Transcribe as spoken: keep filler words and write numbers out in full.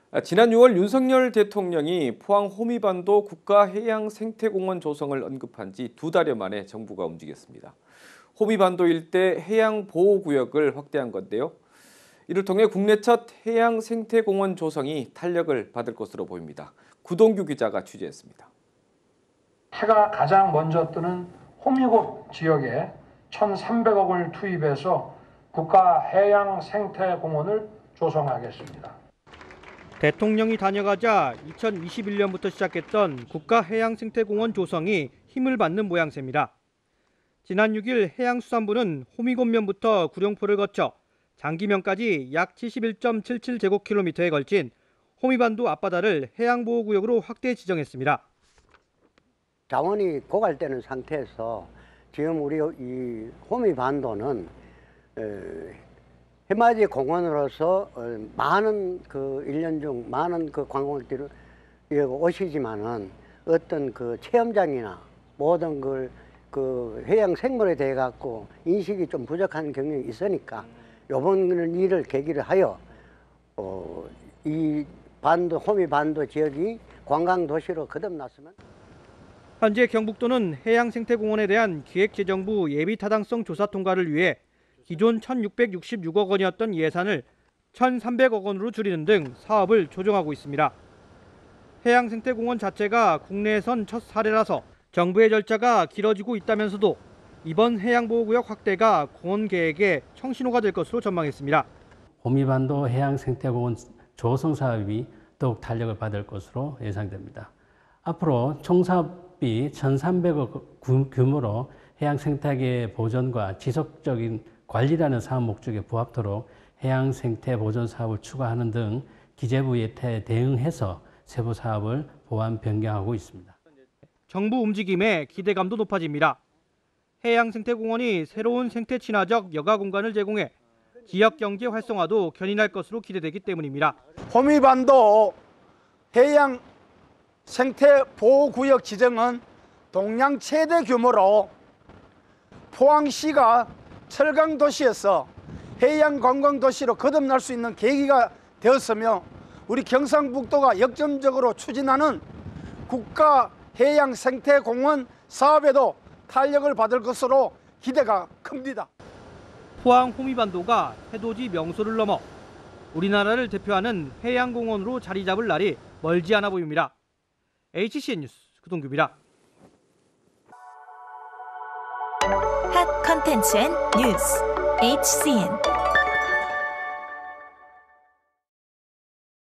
지난 유월 윤석열 대통령이 포항 호미반도 국가해양생태공원 조성을 언급한 지 두 달여 만에 정부가 움직였습니다. 호미반도 일대 해양보호구역을 확대한 건데요. 이를 통해 국내 첫 해양생태공원 조성이 탄력을 받을 것으로 보입니다. 구동규 기자가 취재했습니다. 해가 가장 먼저 뜨는 호미곶 지역에 천삼백억을 투입해서 국가해양생태공원을 조성하겠습니다. 대통령이 다녀가자 이천이십일 년부터 시작했던 국가해양생태공원 조성이 힘을 받는 모양새입니다. 지난 육 일 해양수산부는 호미곶면부터 구룡포를 거쳐 장기면까지 약 칠십일 점 칠칠 제곱킬로미터에 걸친 호미반도 앞바다를 해양보호구역으로 확대 지정했습니다. 자원이 고갈되는 상태에서 지금 우리 이 호미반도는 해맞이 공원으로서 많은 그 일 년 중 많은 그 관광객들이 오시지만은 어떤 그 체험장이나 모든 걸 그 해양 생물에 대해 갖고 인식이 좀 부족한 경향이 있으니까 이번 일을 계기를 하여 어, 이 반도 호미 반도 지역이 관광 도시로 거듭났으면. 현재 경북도는 해양생태공원에 대한 기획재정부 예비타당성 조사 통과를 위해 기존 천육백육십육억 원이었던 예산을 천삼백억 원으로 줄이는 등 사업을 조정하고 있습니다. 해양생태공원 자체가 국내에선 첫 사례라서 정부의 절차가 길어지고 있다면서도 이번 해양보호구역 확대가 공원 계획의 청신호가 될 것으로 전망했습니다. 호미반도 해양생태공원 조성 사업이 더욱 탄력을 받을 것으로 예상됩니다. 앞으로 총 사업비 천삼백억 규모로 해양생태계 보존과 지속적인 관리라는 사업 목적에 부합토록 해양생태 보존 사업을 추가하는 등 기재부 예태에 대응해서 세부 사업을 보완 변경하고 있습니다. 정부 움직임에 기대감도 높아집니다. 해양생태공원이 새로운 생태 친화적 여가 공간을 제공해 지역 경제 활성화도 견인할 것으로 기대되기 때문입니다. 호미반도 해양 생태 보호구역 지정은 동양 최대 규모로 포항시가 철강 도시에서 해양 관광 도시로 거듭날 수 있는 계기가 되었으며 우리 경상북도가 역점적으로 추진하는 국가 해양 생태공원 사업에도 탄력을 받을 것으로 기대가 큽니다. 포항 호미반도가 해돋이 명소를 넘어 우리나라를 대표하는 해양공원으로 자리 잡을 날이 멀지 않아 보입니다. 에이치씨엔 뉴스 구동규입니다. 핫 컨텐츠 앤 뉴스 에이치씨엔